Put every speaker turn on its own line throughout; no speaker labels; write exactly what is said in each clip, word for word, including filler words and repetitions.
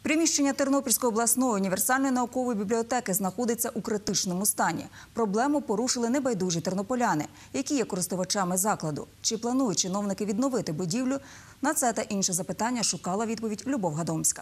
Приміщення Тернопільської обласної універсальної наукової бібліотеки знаходиться у критичному стані. Проблему порушили небайдужі тернополяни, які є користувачами закладу. Чи планують чиновники відновити будівлю? На це та інше запитання шукала відповідь Любов Гадомська.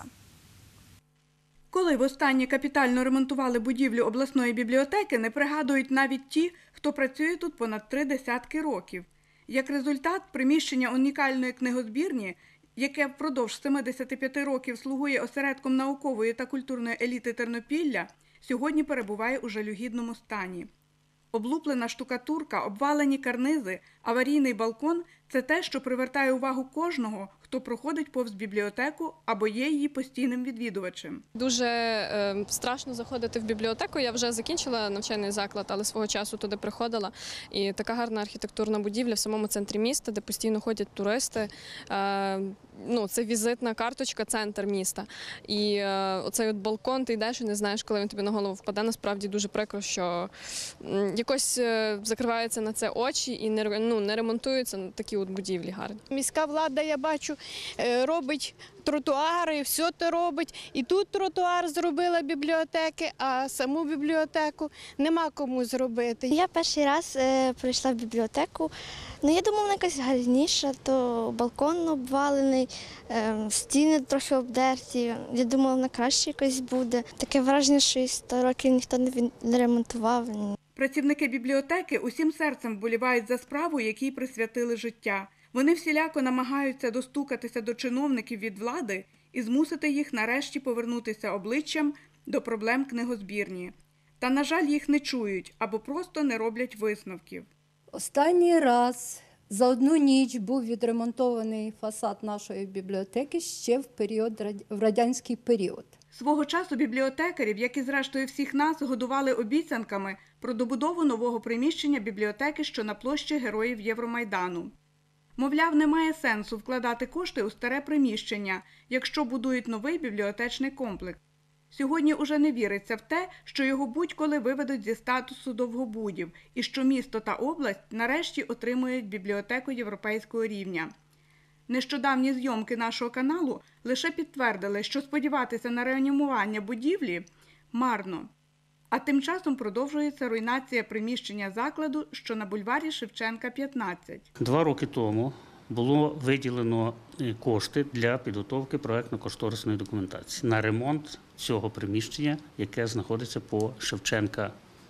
Коли востаннє капітально ремонтували будівлю обласної бібліотеки, не пригадують навіть ті, хто працює тут понад три десятки років. Як результат, приміщення унікальної книгозбірні, яке впродовж семидесяти п'яти років слугує осередком наукової та культурної еліти Тернопілля, сьогодні перебуває у жалюгідному стані. Облуплена штукатурка, обвалені карнизи, аварійний балкон – це те, що привертає увагу кожного, хто проходить повз бібліотеку або є її постійним відвідувачем.
Дуже е, страшно заходити в бібліотеку. Я вже закінчила навчальний заклад, але свого часу туди приходила. І така гарна архітектурна будівля в самому центрі міста, де постійно ходять туристи. Е, ну, це візитна карточка, центр міста. І е, оцей от балкон, ти йдеш і не знаєш, коли він тобі на голову впаде. Насправді дуже прикро, що м, якось е, закриваються на це очі і не, ну, не ремонтуються такі от будівлі гарні.
Міська влада, я бачу, робить тротуари, все це робить. І тут тротуар зробила бібліотеки, а саму бібліотеку нема кому зробити.
Я перший раз е, прийшла в бібліотеку. Ну, я думала, вона якась гарніша, то балкон обвалений, е, стіни трохи обдерті. Я думала, вона краще якось буде. Таке враження, що і сто років ніхто не, не ремонтував.
Працівники бібліотеки усім серцем вболівають за справу, якій присвятили життя. Вони всіляко намагаються достукатися до чиновників від влади і змусити їх нарешті повернутися обличчям до проблем книгозбірні. Та, на жаль, їх не чують або просто не роблять висновків.
Останній раз за одну ніч був відремонтований фасад нашої бібліотеки ще в період, в радянський період.
Свого часу бібліотекарів, як і зрештою всіх нас, годували обіцянками про добудову нового приміщення бібліотеки, що на площі Героїв Євромайдану. Мовляв, немає сенсу вкладати кошти у старе приміщення, якщо будують новий бібліотечний комплекс. Сьогодні уже не віриться в те, що його будь-коли виведуть зі статусу довгобудів і що місто та область нарешті отримують бібліотеку європейського рівня. Нещодавні зйомки нашого каналу лише підтвердили, що сподіватися на реанімування будівлі марно. А тим часом продовжується руйнація приміщення закладу, що на бульварі Шевченка, п'ятнадцять.
Два роки тому було виділено кошти для підготовки проєктно-кошторисної документації на ремонт цього приміщення, яке знаходиться по Шевченка.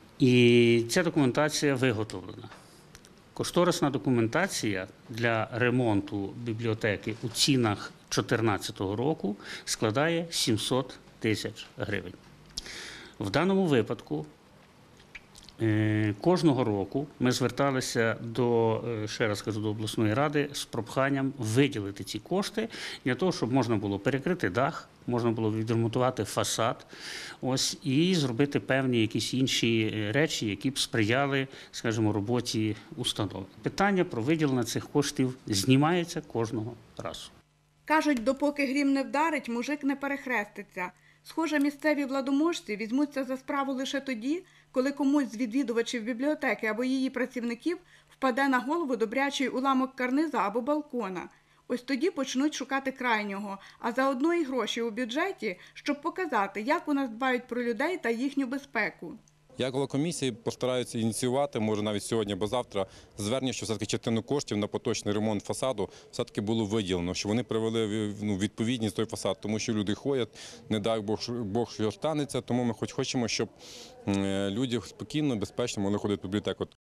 І ця документація виготовлена. Кошторисна документація для ремонту бібліотеки у цінах дві тисячі чотирнадцятого року складає сімсот тисяч гривень. В даному випадку кожного року ми зверталися до, ще раз кажу, до обласної ради з проханням виділити ці кошти для того, щоб можна було перекрити дах, можна було відремонтувати фасад, ось, і зробити певні якісь інші речі, які б сприяли, скажімо, роботі установи. Питання про виділення цих коштів знімається кожного разу.
Кажуть, допоки грім не вдарить, мужик не перехреститься. Схоже, місцеві владоможці візьмуться за справу лише тоді, коли комусь з відвідувачів бібліотеки або її працівників впаде на голову добрячий уламок карниза або балкона. Ось тоді почнуть шукати крайнього, а заодно і гроші у бюджеті, щоб показати, як у нас дбають про людей та їхню безпеку.
Я голова комісії постараюся ініціювати, може навіть сьогодні або завтра, звернення, що все-таки частину коштів на поточний ремонт фасаду все-таки було виділено, що вони привели ну, відповідність той фасад, тому що люди ходять, не дай Бог, Бог що станеться, тому ми хоч хочемо, щоб люди спокійно, безпечно могли ходити в бібліотеку.